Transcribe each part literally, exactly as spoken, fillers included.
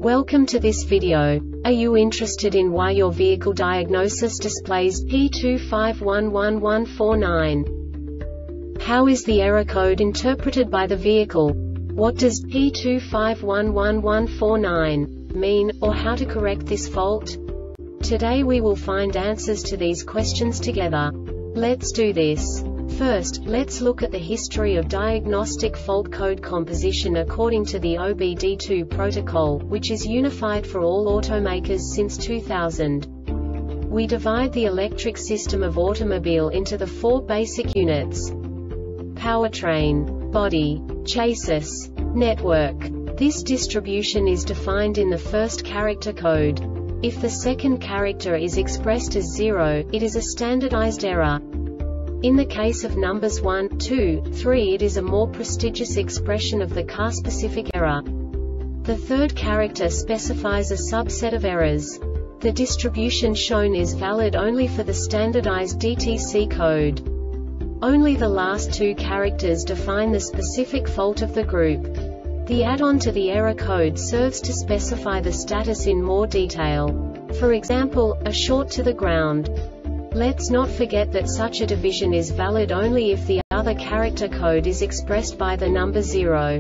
Welcome to this video. Are you interested in why your vehicle diagnosis displays P two five one one one four nine? How is the error code interpreted by the vehicle? What does P two five one one one four nine mean, or how to correct this fault? Today we will find answers to these questions together. Let's do this. First, let's look at the history of diagnostic fault code composition according to the O B D two protocol, which is unified for all automakers since two thousand. We divide the electric system of automobile into the four basic units: powertrain, body, chassis, network. This distribution is defined in the first character code. If the second character is expressed as zero, it is a standardized error. In the case of numbers one, two, three, it is a more prestigious expression of the car-specific error. The third character specifies a subset of errors. The distribution shown is valid only for the standardized D T C code. Only the last two characters define the specific fault of the group. The add-on to the error code serves to specify the status in more detail. For example, a short to the ground. Let's not forget that such a division is valid only if the other character code is expressed by the number zero.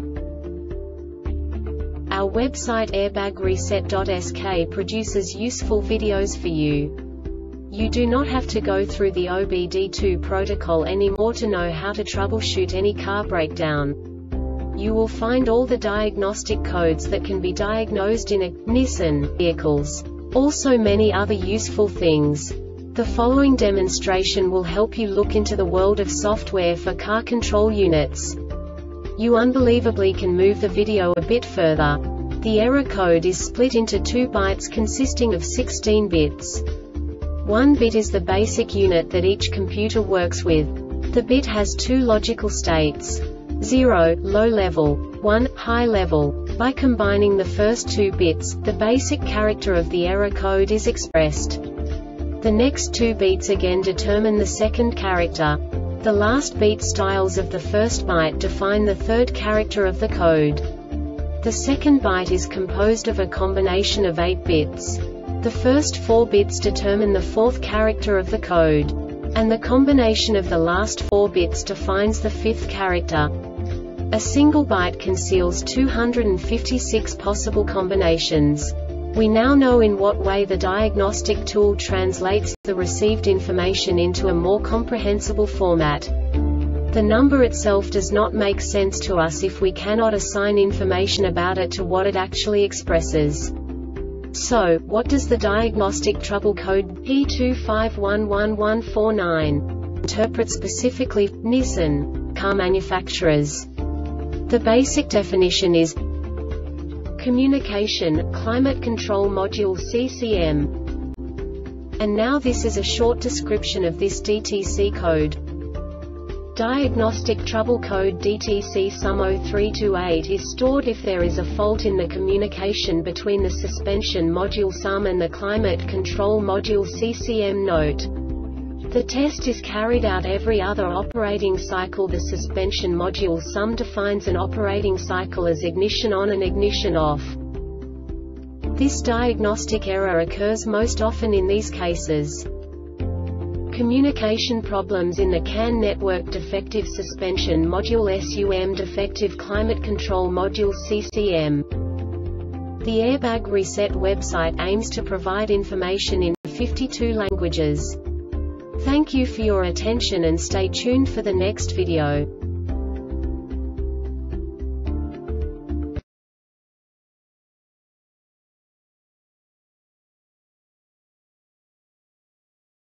Our website airbag reset dot S K produces useful videos for you. You do not have to go through the O B D two protocol anymore to know how to troubleshoot any car breakdown. You will find all the diagnostic codes that can be diagnosed in a Nissan vehicles. Also many other useful things. The following demonstration will help you look into the world of software for car control units. You unbelievably can move the video a bit further. The error code is split into two bytes consisting of sixteen bits. One bit is the basic unit that each computer works with. The bit has two logical states: zero, low level, one, high level. By combining the first two bits, the basic character of the error code is expressed. The next two beats again determine the second character. The last beat styles of the first byte define the third character of the code. The second byte is composed of a combination of eight bits. The first four bits determine the fourth character of the code. And the combination of the last four bits defines the fifth character. A single byte conceals two hundred fifty-six possible combinations. We now know in what way the diagnostic tool translates the received information into a more comprehensible format. The number itself does not make sense to us if we cannot assign information about it to what it actually expresses. So, what does the diagnostic trouble code P two five one one one four nine interpret specifically for Nissan car manufacturers? The basic definition is Communication, Climate Control Module C C M. And now this is a short description of this D T C code. Diagnostic Trouble Code D T C S U M zero three two eight is stored if there is a fault in the communication between the Suspension Module S U M and the Climate Control Module C C M. Note: the test is carried out every other operating cycle. The Suspension Module S U M defines an operating cycle as ignition on and ignition off. This diagnostic error occurs most often in these cases: communication problems in the C A N network, defective Suspension Module S U M, defective Climate Control Module C C M. The Airbag Reset website aims to provide information in fifty-two languages. Thank you for your attention and stay tuned for the next video.